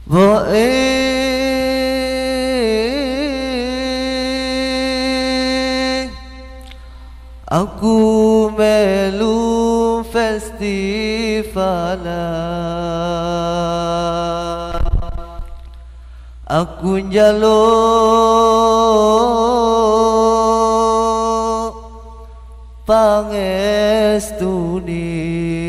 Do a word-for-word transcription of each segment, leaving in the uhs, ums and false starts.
Wae aku melu festivalan, aku njaluk pangestuni.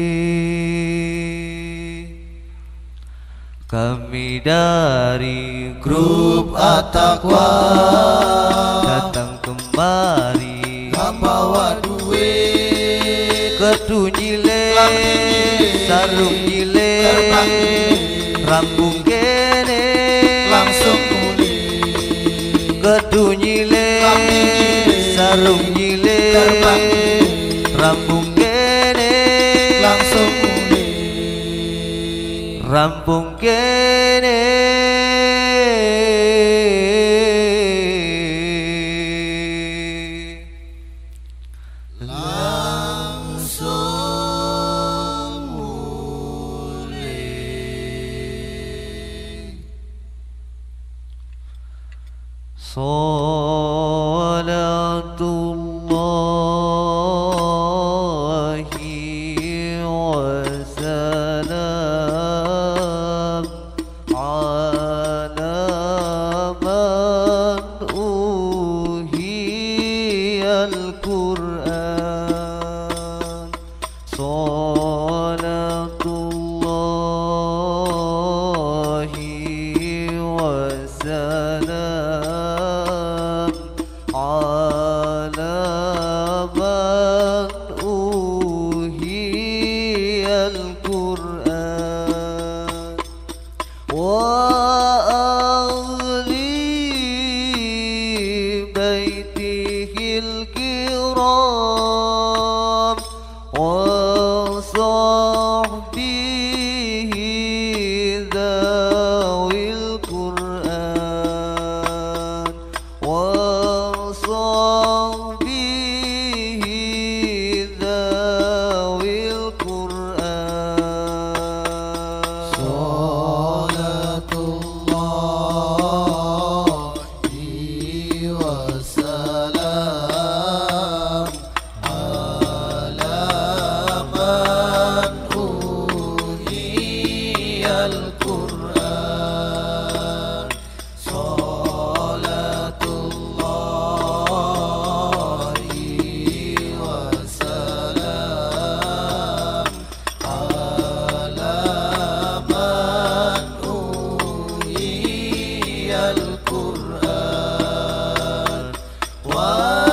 Kami dari grup At-Taqwa datang kemari bawa duit, kedu nyile, sarung nyile, rambung kene langsung muni. Kedu nyile, sarung nyile, rambung kene langsung muni. Rampung kene langsung muni. Salatullahi wassalam ala man uhiyal Qur'an. Salatullahi wassalam ala man uhiyal Qur'an wa ahli baitihil kiram wa sahbihi dhawil Qur'an wa sahbihi dhawil Qur'an. Salatullahi wassalam ala man uhiyal Qur'an. Salatullahi wassalam ala man uhiyal Qur'an wa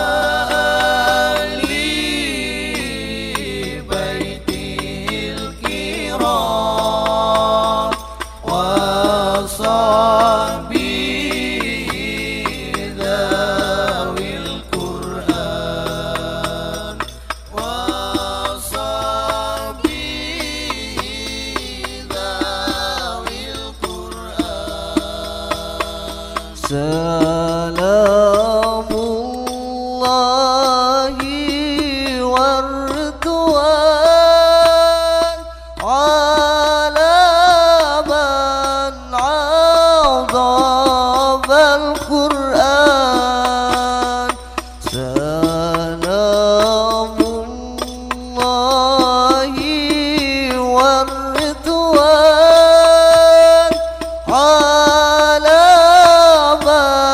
ahli baitihil kiram wa sahbihi dhawil Qur'an wa sahbihi dhawil Qur'an. Salamullahi warduan ala man a'dhabal Qur'an. Salamullahi warduan ala man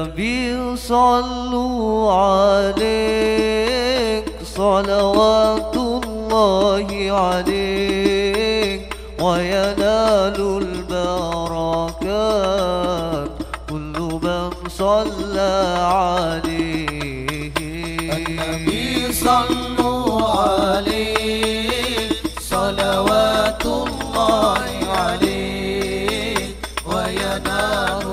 النبي صلوا عليك صلوات الله عليك وينال البركات كل من صلى عليه. النبي صلوا عليه صلوات الله عليه وينال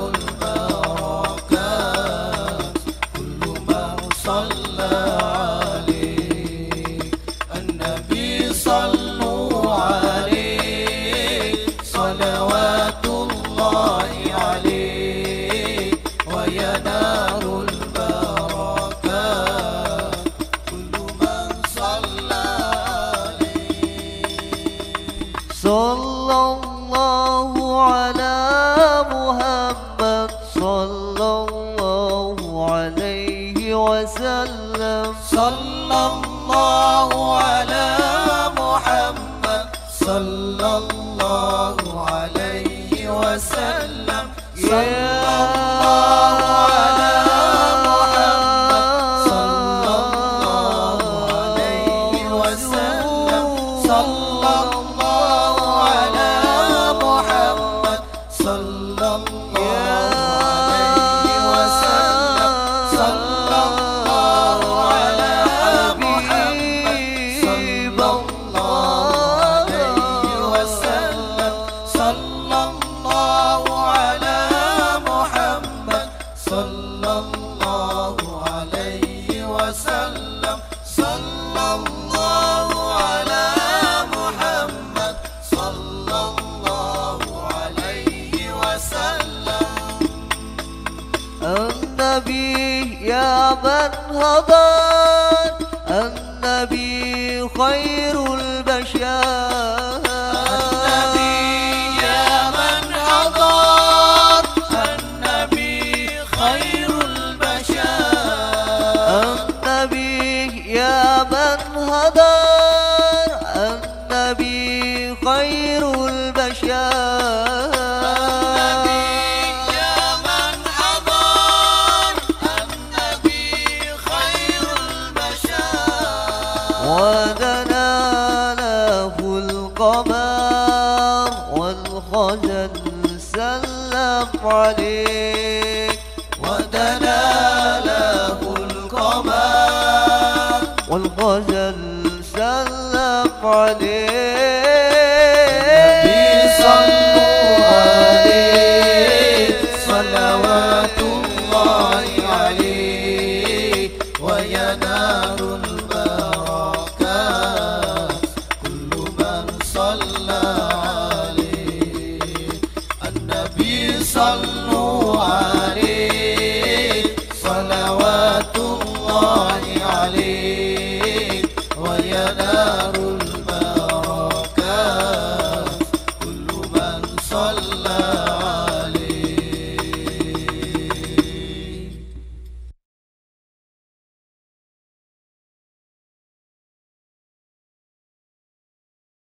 البركات كل من صلى عليه. النبي صلوا عليه صلوات الله عليه وينال البركات كل من صلى عليه. صلى الله على محمد صلى الله عليه وسلم. صلى الله على محمد صلى الله عليه وسلم. صلى الله على محمد صلى الله عليه وسلم. صلى الله على محمد صلى الله عليه وسلم. صلى الله على محمد صلى الله عليه وسلم. صلى الله على محمد صلى الله عليه وسلم. صلى الله على محمد صلى الله عليه وسلم. النبي يا من هضر النبي خير البشر. النبي يا من حضر النبي خير البشر. النبي يا من هضر النبي خير البشر. يا من حضر النبي خير البشر. ودنا له القمر والخجل سلم عليك. ودنا له القمر والخجل سلم عليك. صلوا عليه صلوات الله عليه وينال البركات كل من صلى عليه. النبي صلوا عليه صلوات الله عليه وينال البركات كل من صلى